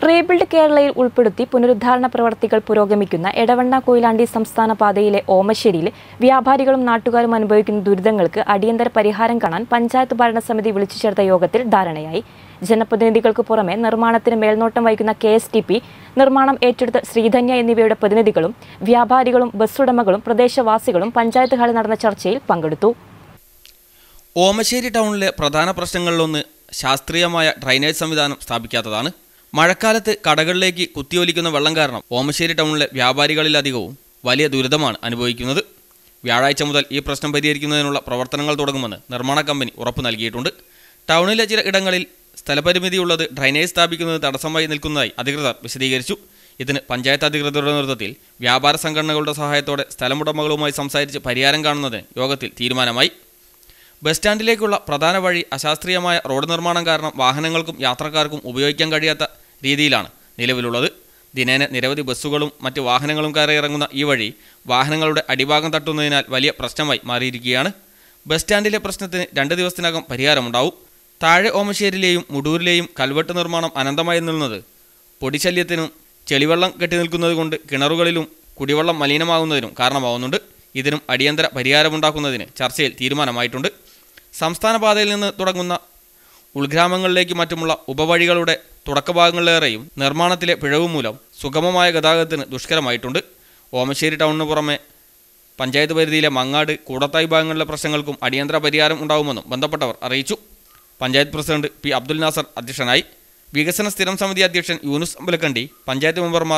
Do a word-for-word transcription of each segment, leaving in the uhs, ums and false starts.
Rebuild കേരളയിൽ ഉൾപ്പെടുത്തി പുനരുദ്ധാരണ പ്രവർത്തികൾ പുരോഗമിക്കുന്ന എടവണ കൊയിലാണ്ടി സംസ്ഥാന പാതയിലെ ഓമശ്ശേരിയിൽ വ്യാപാരികളും നാട്ടുകാരും അനുഭവിക്കുന്ന ദുരിതങ്ങൾക്ക് അടിയന്തര പരിഹാരം കാണാൻ പഞ്ചായത്ത് ഭരണസമിതി വിളിച്ചു ചേർത്ത യോഗത്തിൽ ധാരണയായി. ജനപ്രതിനിധികൾക്ക് പുറമെ നിർമ്മാണത്തിന് മേൽനോട്ടം വഹിക്കുന്ന കെ എസ് ടി പി, നിർമ്മാണം ഏറ്റെടുത്ത ശ്രീധന്യ എന്നിവയുടെ പ്രതിനിധികളും വ്യാപാരികളും ബസ്സുടമകളും പ്രദേശവാസികളും പഞ്ചായത്ത് ഹാളിൽ നടന്ന ചർച്ചയിൽ പങ്കെടുത്തു. ഓമശ്ശേരി ടൗണിലെ പ്രധാന പ്രശ്നങ്ങളിലൊന്ന് ശാസ്ത്രീയമായ ഡ്രൈനേജ് സംവിധാനം സ്ഥാപിക്കാത്തതാണ്. മഴക്കാലത്ത് കടകളിലേക്ക് കുത്തിയൊലിക്കുന്ന വെള്ളം കാരണം ഓമശ്ശേരി ടൗണിലെ വ്യാപാരികളിലധികവും വലിയ ദുരിതമാണ് അനുഭവിക്കുന്നത്. വ്യാഴാഴ്ച മുതൽ ഈ പ്രശ്നം പരിഹരിക്കുന്നതിനുള്ള പ്രവർത്തനങ്ങൾ തുടങ്ങുമെന്ന് നിർമ്മാണ കമ്പനി ഉറപ്പു നൽകിയിട്ടുണ്ട്. ടൗണിലെ ചില ഇടങ്ങളിൽ സ്ഥലപരിമിതിയുള്ളത് ഡ്രൈനേജ് സ്ഥാപിക്കുന്നത് തടസ്സമായി നിൽക്കുന്നതായി അധികൃതർ വിശദീകരിച്ചു. ഇതിന് പഞ്ചായത്ത് അധികൃതരുടെ നേതൃത്വത്തിൽ വ്യാപാര സംഘടനകളുടെ സഹായത്തോടെ സ്ഥലമുടമകളുമായി സംസാരിച്ച് പരിഹാരം കാണുന്നതിന് യോഗത്തിൽ തീരുമാനമായി. ബസ് സ്റ്റാൻഡിലേക്കുള്ള പ്രധാന വഴി അശാസ്ത്രീയമായ റോഡ് നിർമ്മാണം കാരണം വാഹനങ്ങൾക്കും യാത്രക്കാർക്കും ഉപയോഗിക്കാൻ കഴിയാത്ത രീതിയിലാണ് നിലവിലുള്ളത്. ദിനേന നിരവധി ബസ്സുകളും മറ്റ് വാഹനങ്ങളും കയറിയിറങ്ങുന്ന ഈ വഴി വാഹനങ്ങളുടെ അടിഭാഗം തട്ടുന്നതിനാൽ വലിയ പ്രശ്നമായി മാറിയിരിക്കുകയാണ്. ബസ് സ്റ്റാൻഡിലെ പ്രശ്നത്തിന് രണ്ട് ദിവസത്തിനകം പരിഹാരമുണ്ടാവും. താഴെ ഓമശ്ശേരിയിലെയും മുടൂരിലെയും കൽവെട്ട് നിർമ്മാണം അനന്തമായി നിൽക്കുന്നത് പൊടിശല്യത്തിനും ചെളിവെള്ളം കെട്ടിനിൽക്കുന്നത് കൊണ്ട് കിണറുകളിലും കുടിവെള്ളം മലിനമാകുന്നതിനും കാരണമാവുന്നുണ്ട്. ഇതിനും അടിയന്തര പരിഹാരമുണ്ടാക്കുന്നതിന് ചർച്ചയിൽ തീരുമാനമായിട്ടുണ്ട്. സംസ്ഥാന പാതയിൽ നിന്ന് തുടങ്ങുന്ന ഉൾഗ്രാമങ്ങളിലേക്ക് മറ്റുമുള്ള ഉപവഴികളുടെ തുടക്കഭാഗങ്ങളിലേറെയും നിർമ്മാണത്തിലെ പിഴവ് മൂലം സുഗമമായ ഗതാഗതത്തിന് ദുഷ്കരമായിട്ടുണ്ട്. ഓമശ്ശേരി ടൗണിന് പുറമെ പഞ്ചായത്ത് പരിധിയിലെ മങ്ങാട്, കൂടത്തായി ഭാഗങ്ങളിലെ പ്രശ്നങ്ങൾക്കും അടിയന്തര പരിഹാരം ഉണ്ടാവുമെന്നും ബന്ധപ്പെട്ടവർ അറിയിച്ചു. പഞ്ചായത്ത് പ്രസിഡന്റ് പി അബ്ദുൽ നാസർ അധ്യക്ഷനായി. വികസന സ്ഥിരം സമിതി അധ്യക്ഷൻ യൂനുസ് അമ്പലക്കണ്ടി, പഞ്ചായത്ത് മെമ്പർമാർ,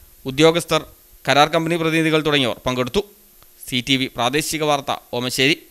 ഉദ്യോഗസ്ഥർ, കരാർ കമ്പനി പ്രതിനിധികൾ തുടങ്ങിയവർ പങ്കെടുത്തു. സി ടി വി പ്രാദേശിക വാർത്ത, ഓമശ്ശേരി.